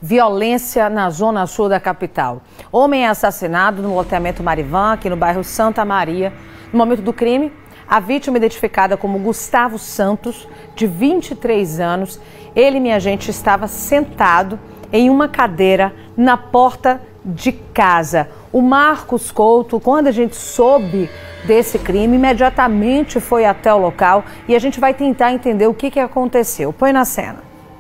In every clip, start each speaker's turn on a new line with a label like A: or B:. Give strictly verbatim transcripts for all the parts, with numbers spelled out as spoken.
A: Violência na zona sul da capital. Homem é assassinado no loteamento Marivan, aqui no bairro Santa Maria. No momento do crime, a vítima identificada como Gustavo Santos, de vinte e três anos. Ele, minha gente, estava sentado em uma cadeira na porta de casa. O Marcos Couto, quando a gente soube desse crime, imediatamente foi até o local e a gente vai tentar entender o que, que aconteceu. Põe na cena.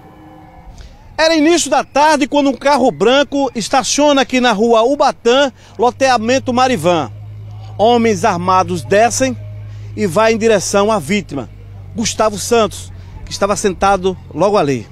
B: Era início da tarde quando um carro branco estaciona aqui na rua Ubatã, loteamento Marivan. Homens armados descem e vai em direção à vítima, Gustavo Santos, que estava sentado logo ali.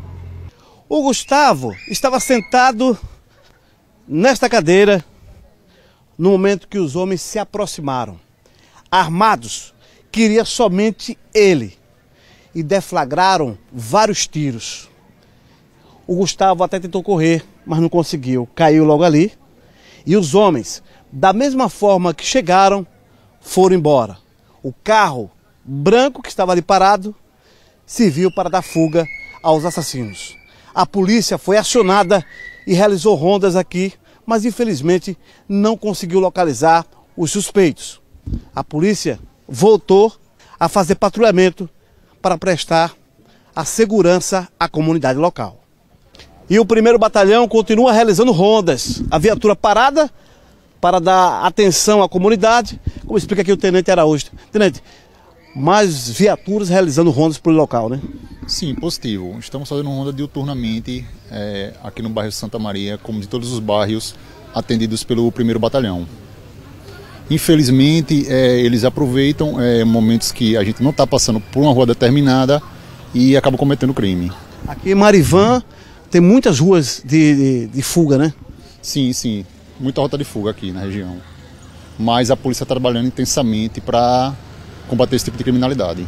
B: O Gustavo estava sentado nesta cadeira no momento que os homens se aproximaram. Armados, queria somente ele, e deflagraram vários tiros. O Gustavo até tentou correr, mas não conseguiu, caiu logo ali. E os homens, da mesma forma que chegaram, foram embora. O carro branco que estava ali parado serviu para dar fuga aos assassinos. A polícia foi acionada e realizou rondas aqui, mas infelizmente não conseguiu localizar os suspeitos. A polícia voltou a fazer patrulhamento para prestar a segurança à comunidade local. E o primeiro batalhão continua realizando rondas. A viatura parada para dar atenção à comunidade, como explica aqui o Tenente Araújo. Tenente, mais viaturas realizando rondas pelo local, né?
C: Sim, positivo. Estamos fazendo ronda diuturnamente é, aqui no bairro Santa Maria, como de todos os bairros atendidos pelo primeiro batalhão. Infelizmente, é, eles aproveitam é, momentos que a gente não está passando por uma rua determinada e acabam cometendo crime.
B: Aqui em Marivan tem muitas ruas de, de, de fuga, né?
C: Sim, sim. Muita rota de fuga aqui na região. Mas a polícia está trabalhando intensamente para combater esse tipo de criminalidade.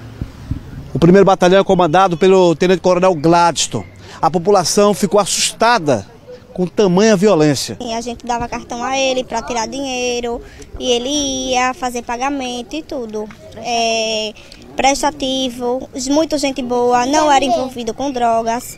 B: O primeiro batalhão é comandado pelo Tenente Coronel Gladstone. A população ficou assustada com tamanha violência.
D: A gente dava cartão a ele para tirar dinheiro e ele ia fazer pagamento e tudo. É, prestativo, muita gente boa, não era envolvido com drogas.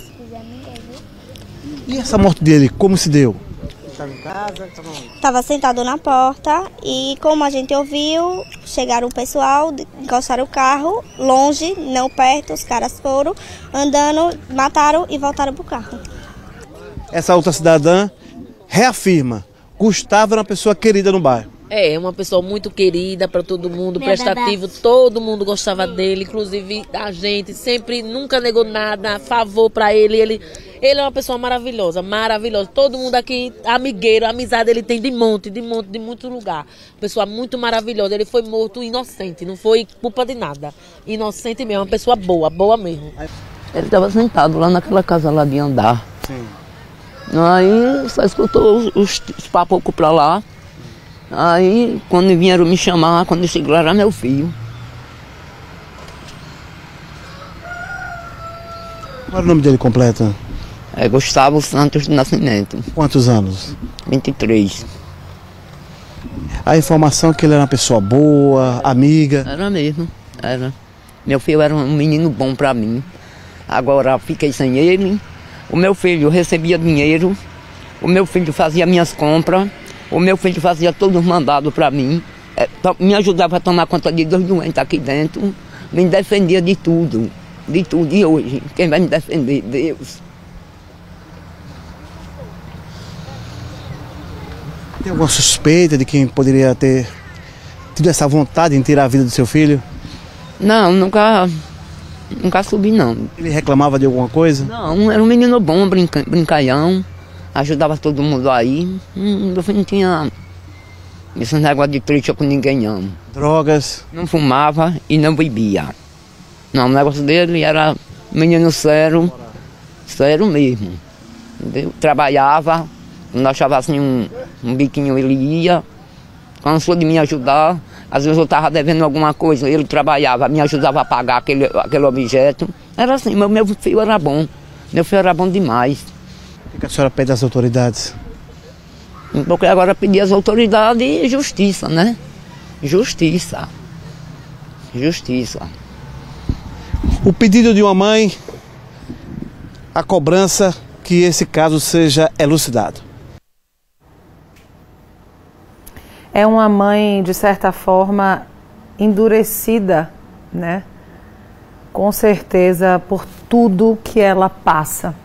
B: E essa morte dele, como se deu?
D: Estava em casa? Estava sentado na porta e, como a gente ouviu, chegaram o pessoal, encostaram o carro, longe, não perto, os caras foram andando, mataram e voltaram para o carro.
B: Essa outra cidadã reafirma, Gustavo era uma pessoa querida no bairro.
E: É, uma pessoa muito querida para todo mundo, prestativo, todo mundo gostava dele, inclusive a gente sempre nunca negou nada, a favor para ele, ele, ele é uma pessoa maravilhosa, maravilhosa, todo mundo aqui, amigueiro, amizade ele tem de monte, de monte, de muito lugar, pessoa muito maravilhosa, ele foi morto inocente, não foi culpa de nada, inocente mesmo, uma pessoa boa, boa mesmo.
F: Ele estava sentado lá naquela casa lá de andar.
B: Sim.
F: Aí só escutou os, os, os papocos para lá. Aí, quando vieram me chamar, quando eu cheguei lá, era meu filho.
B: Qual era o nome dele completo?
F: É Gustavo Santos de Nascimento.
B: Quantos anos?
F: vinte e três.
B: A informação é que ele era uma pessoa boa, amiga.
F: Era mesmo, era. Meu filho era um menino bom para mim. Agora fiquei sem ele. O meu filho recebia dinheiro. O meu filho fazia minhas compras. O meu filho fazia todos os mandados para mim, me ajudava a tomar conta de dois doentes aqui dentro, me defendia de tudo, de tudo. E hoje, quem vai me defender? Deus.
B: Tem alguma suspeita de quem poderia ter tido essa vontade em tirar a vida do seu filho?
F: Não, nunca, nunca subi não.
B: Ele reclamava de alguma coisa?
F: Não, era um menino bom, brinca, brincalhão. Ajudava todo mundo aí, hum, não tinha esse negócio de triste com ninguém não.
B: Drogas?
F: Não fumava e não bebia. Não, o negócio dele era menino sério, sério mesmo. Entendeu? Trabalhava, quando achava assim um, um biquinho ele ia, cansou de me ajudar, às vezes eu estava devendo alguma coisa, ele trabalhava, me ajudava a pagar aquele, aquele objeto. Era assim, meu, meu filho era bom, meu filho era bom demais.
B: O que a senhora pede às autoridades?
F: Porque agora pedir às autoridades justiça, né? Justiça. Justiça.
B: O pedido de uma mãe, a cobrança que esse caso seja elucidado.
A: É uma mãe, de certa forma, endurecida, né? Com certeza, por tudo que ela passa.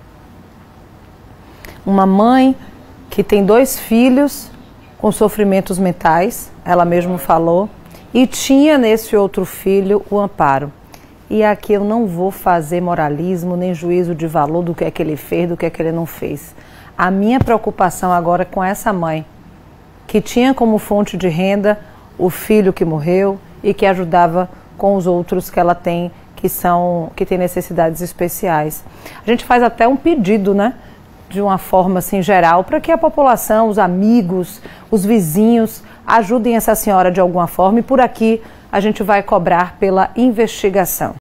A: Uma mãe que tem dois filhos com sofrimentos mentais, ela mesma falou, e tinha nesse outro filho o amparo. E aqui eu não vou fazer moralismo nem juízo de valor do que é que ele fez, do que é que ele não fez. A minha preocupação agora é com essa mãe, que tinha como fonte de renda o filho que morreu e que ajudava com os outros que ela tem, que são, que têm necessidades especiais. A gente faz até um pedido, né, de uma forma assim geral, para que a população, os amigos, os vizinhos ajudem essa senhora de alguma forma, e por aqui a gente vai cobrar pela investigação.